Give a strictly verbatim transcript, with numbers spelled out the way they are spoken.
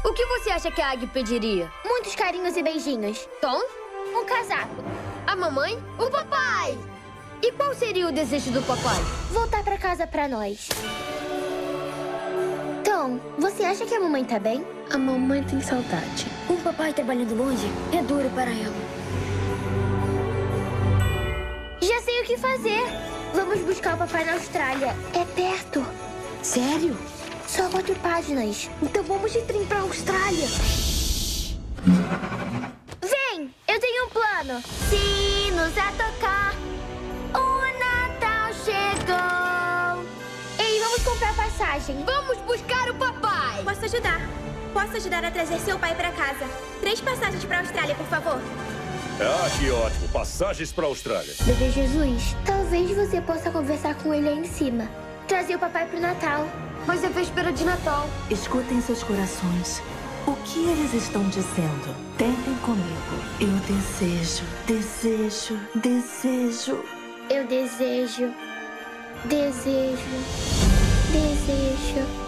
O que você acha que a Águia pediria? Muitos carinhos e beijinhos. Tom? Um casaco. A mamãe? O papai! E qual seria o desejo do papai? Voltar pra casa pra nós. Tom, você acha que a mamãe tá bem? A mamãe tem saudade. O papai trabalhando longe é duro para ela. Já sei o que fazer. Vamos buscar o papai na Austrália. É perto. Sério? Só quatro páginas. Então vamos de trem pra Austrália. Vem, eu tenho um plano. Sinos a tocar. O Natal chegou. Ei, vamos comprar passagem. Vamos buscar o papai. Posso ajudar. Posso ajudar a trazer seu pai pra casa. Três passagens pra Austrália, por favor. Ah, que ótimo. Passagens pra Austrália. Bebê Jesus, talvez você possa conversar com ele aí em cima. Trazer o papai pro Natal. Mas é véspera de Natal. Escutem seus corações. O que eles estão dizendo? Tentem comigo. Eu desejo, desejo, desejo. Eu desejo, desejo, desejo.